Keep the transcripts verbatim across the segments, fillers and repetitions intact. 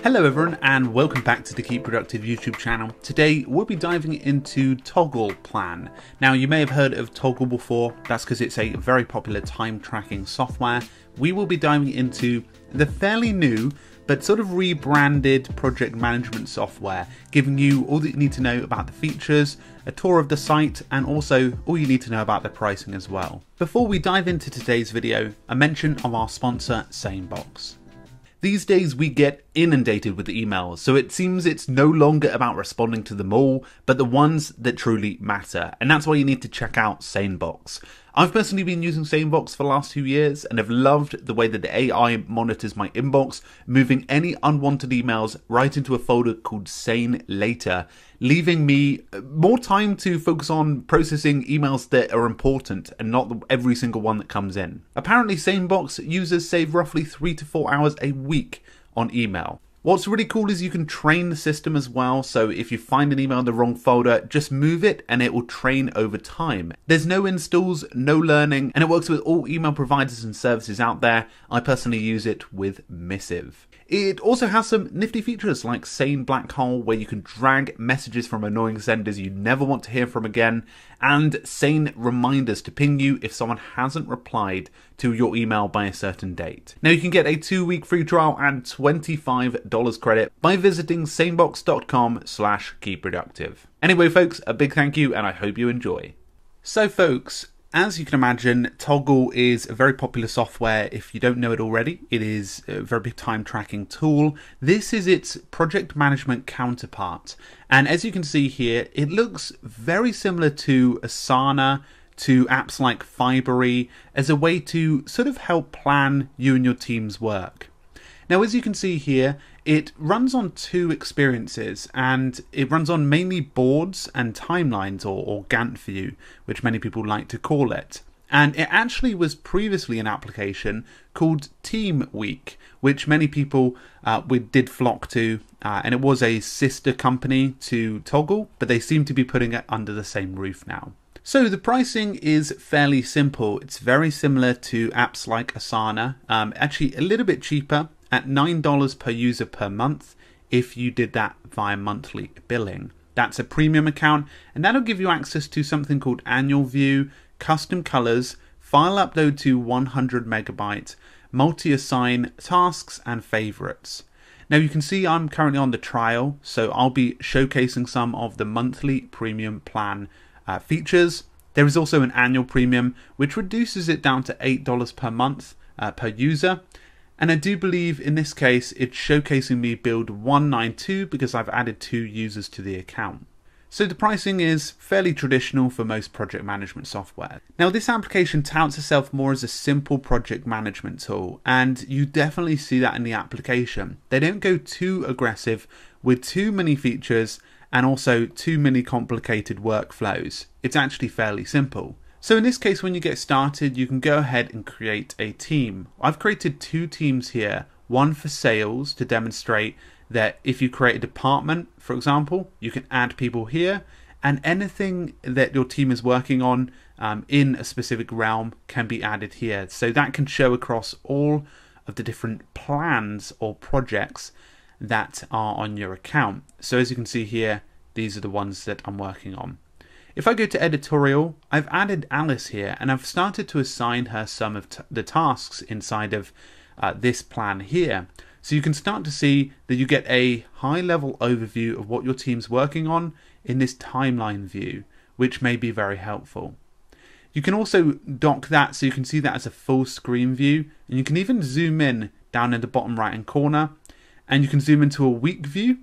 Hello everyone and welcome back to the Keep Productive YouTube channel. Today we'll be diving into Toggl Plan. Now you may have heard of Toggl before, that's because it's a very popular time tracking software. We will be diving into the fairly new but sort of rebranded project management software, giving you all that you need to know about the features, a tour of the site, and also all you need to know about the pricing as well. Before we dive into today's video, a mention of our sponsor, Icebox. These days we get inundated with emails, so it seems it's no longer about responding to them all, but the ones that truly matter, and that's why you need to check out Icebox. I've personally been using Icebox for the last few years and have loved the way that the A I monitors my inbox, moving any unwanted emails right into a folder called Sane Later, leaving me more time to focus on processing emails that are important and not every single one that comes in. Apparently Icebox users save roughly three to four hours a week on email. What's really cool is you can train the system as well, so if you find an email in the wrong folder, just move it and it will train over time. There's no installs, no learning, and it works with all email providers and services out there. I personally use it with Missive. It also has some nifty features like Sane Black Hole, where you can drag messages from annoying senders you never want to hear from again, and Sane Reminders to ping you if someone hasn't replied to your email by a certain date. Now you can get a two-week free trial and twenty-five dollars credit by visiting sanebox dot com slash keep productive. Anyway folks, a big thank you and I hope you enjoy. So folks, as you can imagine, Toggl is a very popular software. If you don't know it already, it is a very big time tracking tool. This is its project management counterpart. And as you can see here, it looks very similar to Asana, to apps like Fibery, as a way to sort of help plan you and your team's work. Now, as you can see here, it runs on two experiences, and it runs on mainly boards and timelines, or, or Gantt view, which many people like to call it. And it actually was previously an application called TeamWeek, which many people uh, we did flock to, uh, and it was a sister company to Toggl, but they seem to be putting it under the same roof now. So the pricing is fairly simple. It's very similar to apps like Asana, um, actually a little bit cheaper, at nine dollars per user per month if you did that via monthly billing. That's a premium account, and that'll give you access to something called annual view, custom colors, file upload to one hundred megabyte, multi-assign tasks, and favorites. Now you can see I'm currently on the trial, so I'll be showcasing some of the monthly premium plan uh, features. There is also an annual premium, which reduces it down to eight dollars per month uh, per user. And I do believe in this case it's showcasing me build one ninety-two because I've added two users to the account. So the pricing is fairly traditional for most project management software. Now this application touts itself more as a simple project management tool, and you definitely see that in the application. They don't go too aggressive with too many features and also too many complicated workflows. It's actually fairly simple. So in this case, when you get started, you can go ahead and create a team. I've created two teams here, one for sales to demonstrate that if you create a department, for example, you can add people here, and anything that your team is working on um, in a specific realm can be added here. So that can show across all of the different plans or projects that are on your account. So as you can see here, these are the ones that I'm working on. If I go to editorial, I've added Alice here, and I've started to assign her some of t the tasks inside of uh, this plan here. So you can start to see that you get a high level overview of what your team's working on in this timeline view, which may be very helpful. You can also dock that so you can see that as a full screen view, and you can even zoom in down in the bottom right hand corner, and you can zoom into a week view,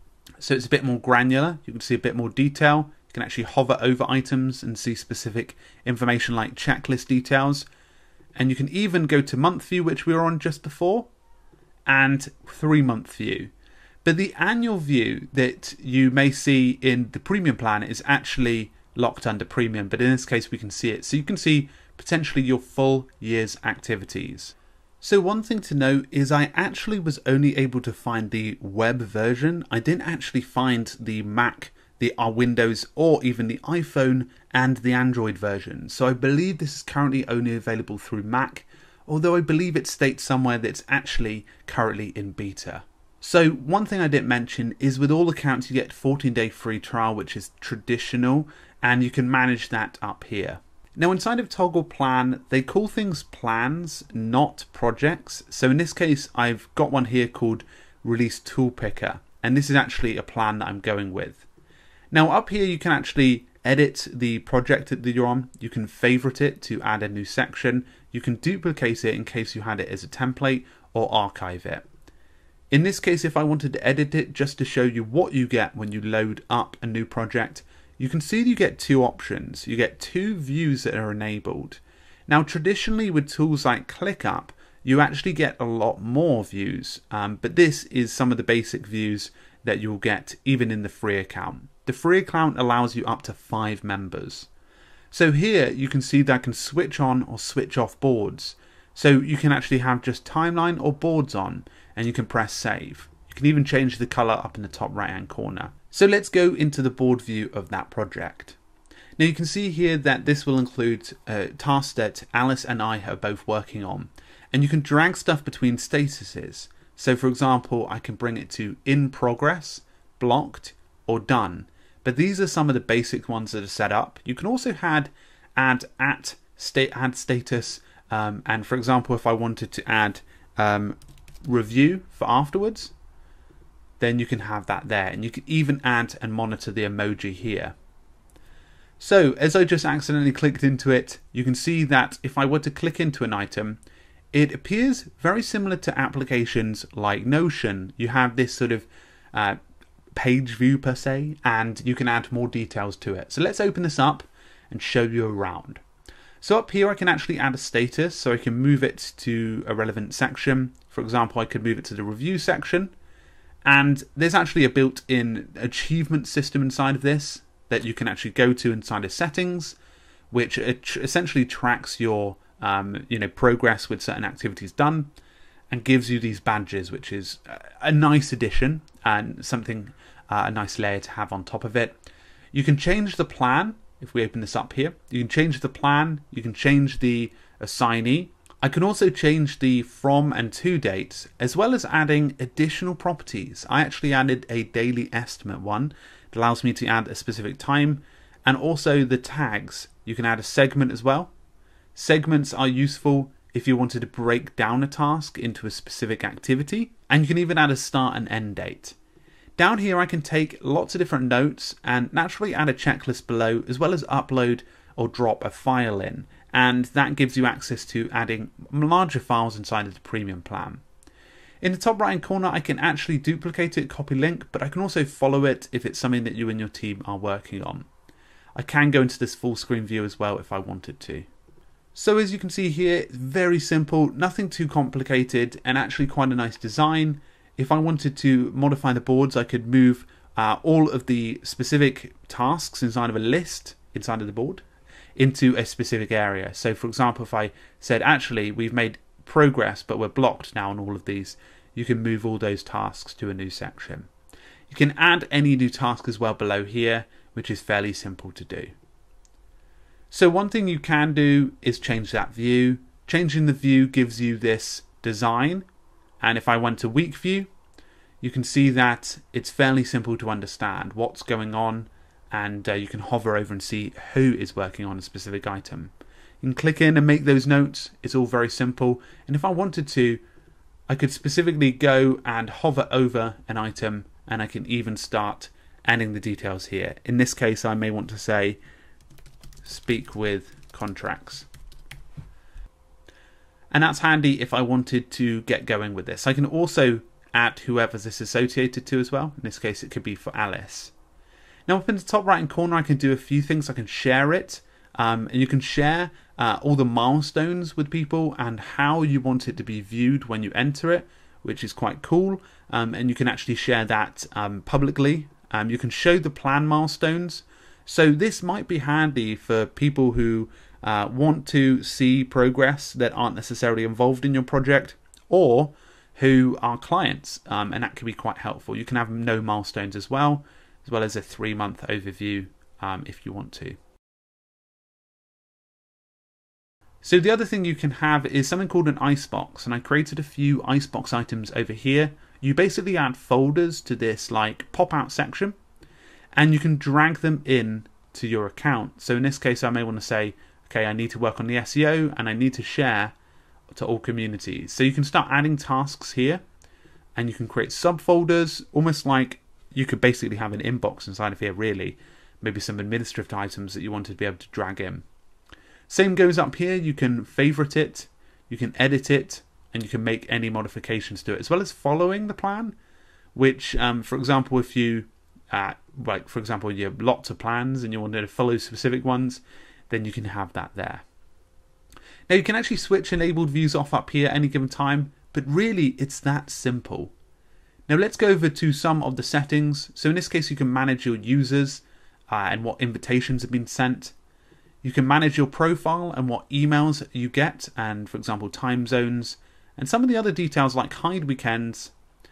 so it's a bit more granular. You can see a bit more detail. You can actually hover over items and see specific information like checklist details. And you can even go to month view, which we were on just before, and three month view. But the annual view that you may see in the premium plan is actually locked under premium, but in this case we can see it. So you can see potentially your full year's activities. So one thing to note is I actually was only able to find the web version. I didn't actually find the Mac, the uh, Windows, or even the iPhone and the Android version. So I believe this is currently only available through Mac, although I believe it states somewhere that it's actually currently in beta. So one thing I didn't mention is with all accounts you get fourteen day free trial, which is traditional, and you can manage that up here. Now inside of Toggl Plan, they call things plans, not projects. So in this case, I've got one here called Release Tool Picker, and this is actually a plan that I'm going with. Now up here you can actually edit the project that you're on, you can favorite it to add a new section, you can duplicate it in case you had it as a template, or archive it. In this case, if I wanted to edit it just to show you what you get when you load up a new project, you can see you get two options. You get two views that are enabled. Now traditionally with tools like ClickUp, you actually get a lot more views, um, but this is some of the basic views that you'll get even in the free account. The free account allows you up to five members. So here you can see that I can switch on or switch off boards. So you can actually have just timeline or boards on, and you can press save. You can even change the color up in the top right hand corner. So let's go into the board view of that project. Now you can see here that this will include uh, tasks that Alice and I are both working on, and you can drag stuff between statuses. So for example, I can bring it to in progress, blocked, or done. But these are some of the basic ones that are set up. You can also add add at state add status, um, and for example, if I wanted to add um, review for afterwards, then you can have that there, and you can even add and monitor the emoji here. So as I just accidentally clicked into it, you can see that if I were to click into an item, it appears very similar to applications like Notion. You have this sort of uh, page view per se, and you can add more details to it. So let's open this up and show you around. So up here I can actually add a status, so I can move it to a relevant section. For example, I could move it to the review section, and there's actually a built-in achievement system inside of this that you can actually go to inside of settings, which essentially tracks your um, you know progress with certain activities done, and gives you these badges, which is a nice addition and something uh, a nice layer to have on top of it. You can change the plan. If we open this up here, you can change the plan, you can change the assignee. I can also change the from and to dates, as well as adding additional properties. I actually added a daily estimate one that allows me to add a specific time, and also the tags. You can add a segment as well. Segments are useful if you wanted to break down a task into a specific activity, and you can even add a start and end date. Down here I can take lots of different notes and naturally add a checklist below, as well as upload or drop a file in, and that gives you access to adding larger files inside of the premium plan. In the top right hand corner I can actually duplicate it, copy link, but I can also follow it if it's something that you and your team are working on. I can go into this full screen view as well if I wanted to. So as you can see here, it's very simple, nothing too complicated, and actually quite a nice design. If I wanted to modify the boards, I could move uh, all of the specific tasks inside of a list inside of the board into a specific area. So for example, if I said, actually, we've made progress, but we're blocked now on all of these, you can move all those tasks to a new section. You can add any new task as well below here, which is fairly simple to do. So one thing you can do is change that view. Changing the view gives you this design. And if I went to week view, you can see that it's fairly simple to understand what's going on, and uh, you can hover over and see who is working on a specific item. You can click in and make those notes. It's all very simple. And if I wanted to, I could specifically go and hover over an item, and I can even start adding the details here. In this case, I may want to say, speak with contracts. And that's handy if I wanted to get going with this. I can also add whoever this is associated to as well. In this case, it could be for Alice. Now up in the top right hand corner, I can do a few things. I can share it, um, and you can share uh, all the milestones with people and how you want it to be viewed when you enter it, which is quite cool. Um, and you can actually share that um, publicly. Um, you can show the plan milestones. So this might be handy for people who uh, want to see progress that aren't necessarily involved in your project, or who are clients, um, and that can be quite helpful. You can have no milestones as well, as well as a three month overview um, if you want to. So the other thing you can have is something called an Icebox, and I created a few Icebox items over here. you basically add folders to this like pop-out section, and you can drag them in to your account. So in this case, I may want to say, okay, I need to work on the S E O and I need to share to all communities. So you can start adding tasks here, and you can create subfolders, almost like you could basically have an inbox inside of here, really. Maybe some administrative items that you wanted to be able to drag in. Same goes up here. You can favorite it, you can edit it, and you can make any modifications to it, as well as following the plan, which, um, for example, if you, uh, like, for example, you have lots of plans and you wanted to follow specific ones, then you can have that there. Now, you can actually switch enabled views off up here at any given time, but really it's that simple. Now, let's go over to some of the settings. So in this case, you can manage your users uh, and what invitations have been sent. You can manage your profile and what emails you get, and for example, time zones, and some of the other details like hide weekends,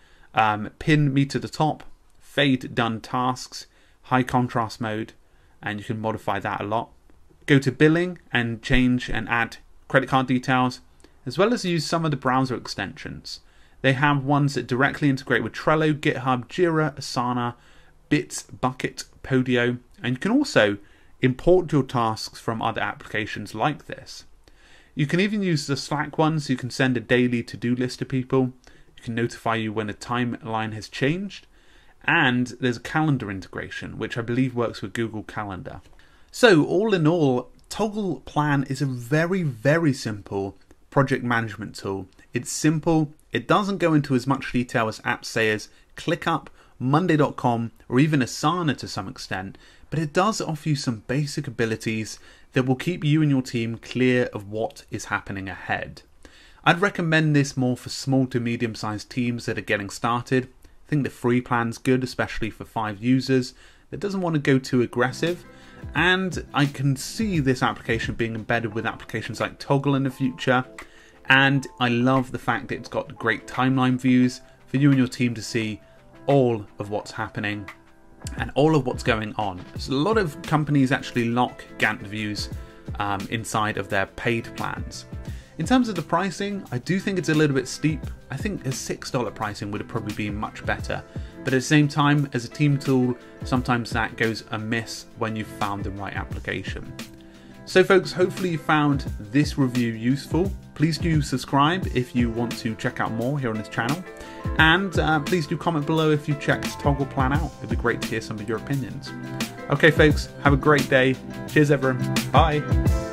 um, pin me to the top, fade done tasks, high contrast mode, and you can modify that a lot. Go to billing and change and add credit card details, as well as use some of the browser extensions. They have ones that directly integrate with Trello, GitHub, Jira, Asana, Bits, Bucket, Podio, and you can also import your tasks from other applications like this. You can even use the Slack ones, so you can send a daily to-do list to people. You can notify you when a timeline has changed, and there's a calendar integration, which I believe works with Google Calendar. So all in all, Toggl Plan is a very, very simple project management tool. It's simple. It doesn't go into as much detail as apps say as ClickUp, Monday dot com, or even Asana to some extent, but it does offer you some basic abilities that will keep you and your team clear of what is happening ahead. I'd recommend this more for small to medium-sized teams that are getting started. I think the free plan's good, especially for five users that doesn't want to go too aggressive. And I can see this application being embedded with applications like Toggl in the future. And I love the fact that it's got great timeline views for you and your team to see all of what's happening and all of what's going on. So a lot of companies actually lock Gantt views um, inside of their paid plans. In terms of the pricing, I do think it's a little bit steep. I think a six dollar pricing would have probably been much better. But at the same time, as a team tool, sometimes that goes amiss when you've found the right application. So folks, hopefully you found this review useful. Please do subscribe if you want to check out more here on this channel. And uh, please do comment below if you checked Toggl Plan out. It'd be great to hear some of your opinions. Okay folks, have a great day. Cheers everyone. Bye.